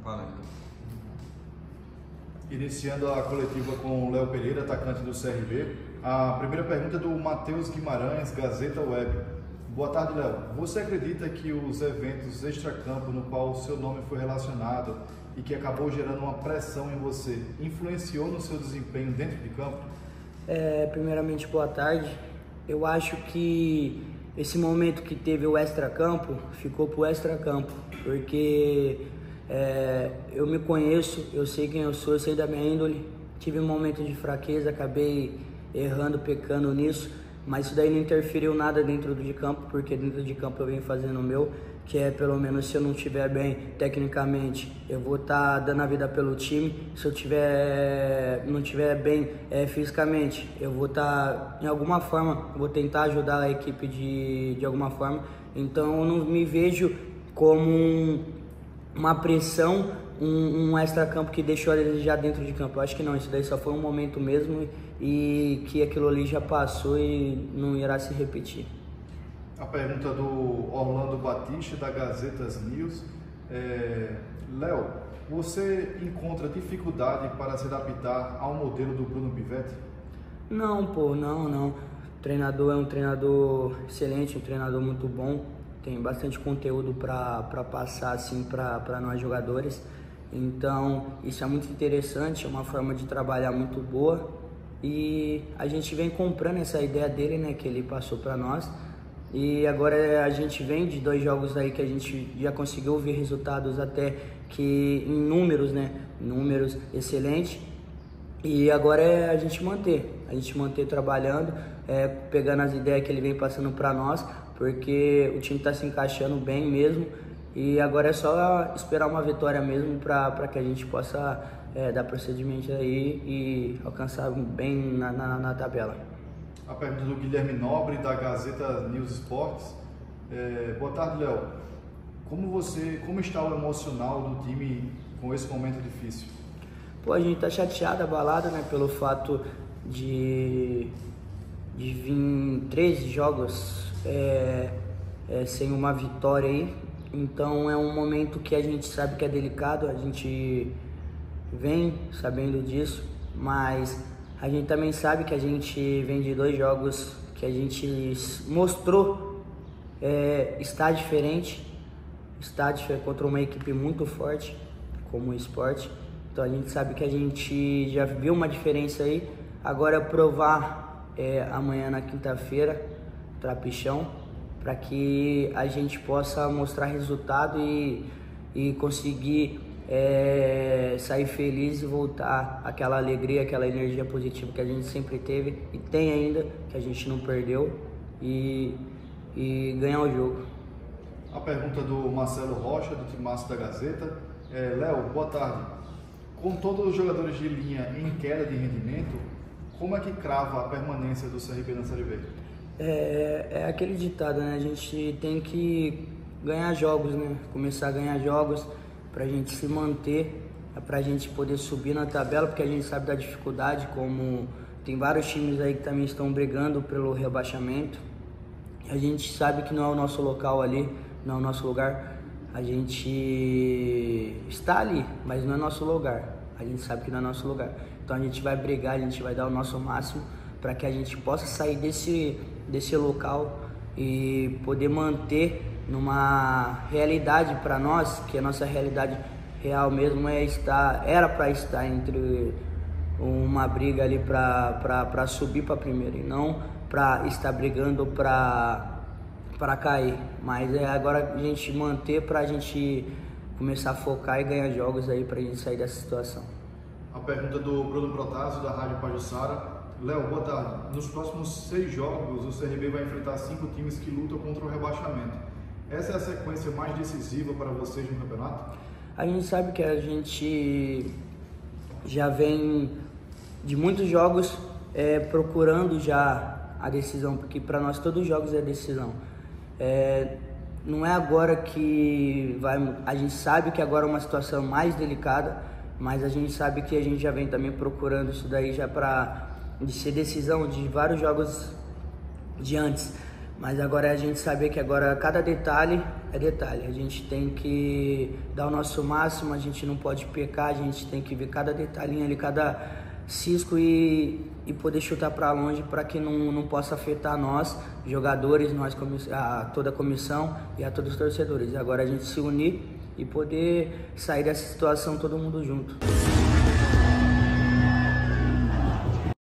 valendo. Iniciando a coletiva com o Léo Pereira, atacante do CRB. A primeira pergunta é do Matheus Guimarães, Gazeta Web. Boa tarde, Léo. Você acredita que os eventos extracampo no qual o seu nome foi relacionado e que acabou gerando uma pressão em você, influenciou no seu desempenho dentro de campo? Primeiramente, boa tarde. Eu acho que esse momento que teve o extracampo, ficou pro extracampo, porque eu me conheço, eu sei quem eu sou, eu sei da minha índole. Tive um momento de fraqueza, acabei errando, pecando nisso, mas isso daí não interferiu nada dentro de campo, porque dentro de campo eu venho fazendo o meu, que é pelo menos se eu não estiver bem tecnicamente, eu vou estar dando a vida pelo time. Se eu não estiver bem fisicamente, eu vou estar, em alguma forma, vou tentar ajudar a equipe de alguma forma. Então eu não me vejo como uma pressão, um extra-campo que deixou a desejar dentro de campo. Eu acho que não, isso daí só foi um momento mesmo e que aquilo ali já passou e não irá se repetir. A pergunta do Orlando Batista, da Gazetas News. Léo, você encontra dificuldade para se adaptar ao modelo do Bruno Pivetti? Não, não. O treinador é um treinador excelente, um treinador muito bom. Tem bastante conteúdo para passar assim para nós jogadores. Então isso é muito interessante, é uma forma de trabalhar muito boa e a gente vem comprando essa ideia dele, né, que ele passou para nós. E agora a gente vem de 2 jogos aí que a gente já conseguiu ver resultados até que em números, né, números excelentes. E agora é a gente manter trabalhando, pegando as ideias que ele vem passando para nós, porque o time está se encaixando bem mesmo. E agora é só esperar uma vitória mesmo para que a gente possa dar procedimento aí e alcançar bem na tabela. A pergunta do Guilherme Nobre, da Gazeta News Esportes. Boa tarde, Léo. Como está o emocional do time com esse momento difícil? A gente tá chateado, abalado, né, pelo fato de vir 13 jogos sem uma vitória aí. Então é um momento que a gente sabe que é delicado, a gente vem sabendo disso, mas a gente também sabe que a gente vem de 2 jogos que a gente mostrou está diferente contra uma equipe muito forte como o Sport. Então a gente sabe que a gente já viu uma diferença aí. Agora é provar amanhã na quinta-feira, Trapichão, para que a gente possa mostrar resultado e conseguir sair feliz e voltar aquela alegria, aquela energia positiva que a gente sempre teve e tem ainda, que a gente não perdeu, e ganhar o jogo. A pergunta do Marcelo Rocha, do Timaço da Gazeta. Léo, boa tarde. Com todos os jogadores de linha em queda de rendimento, como é que crava a permanência do CRB na Série B? É aquele ditado, né? A gente tem que ganhar jogos, né? Começar a ganhar jogos para a gente se manter, para a gente poder subir na tabela, porque a gente sabe da dificuldade, como tem vários times aí que também estão brigando pelo rebaixamento. A gente sabe que não é o nosso local ali, não é o nosso lugar. A gente está ali, mas não é nosso lugar. A gente sabe que não é nosso lugar. Então a gente vai brigar, a gente vai dar o nosso máximo para que a gente possa sair desse local e poder manter numa realidade para nós, que a nossa realidade real mesmo era para estar entre uma briga ali para subir para primeiro e não para estar brigando para cair. Mas agora a gente manter para a gente começar a focar e ganhar jogos aí para a gente sair dessa situação. A pergunta do Bruno Protásio, da Rádio Pajuçara. Léo, boa tarde. Nos próximos 6 jogos, o CRB vai enfrentar 5 times que lutam contra o rebaixamento. Essa é a sequência mais decisiva para vocês no campeonato? A gente sabe que a gente já vem de muitos jogos procurando já a decisão, porque para nós todos os jogos é decisão. Não é agora que a gente sabe que agora é uma situação mais delicada, mas a gente sabe que a gente já vem também procurando isso daí já de ser decisão de vários jogos de antes. Mas agora a gente sabe que agora cada detalhe é detalhe. A gente tem que dar o nosso máximo, a gente não pode pecar, a gente tem que ver cada detalhinho ali, cada cisco e poder chutar para longe para que não possa afetar nós, jogadores, toda a comissão e a todos os torcedores. Agora a gente se unir e poder sair dessa situação todo mundo junto.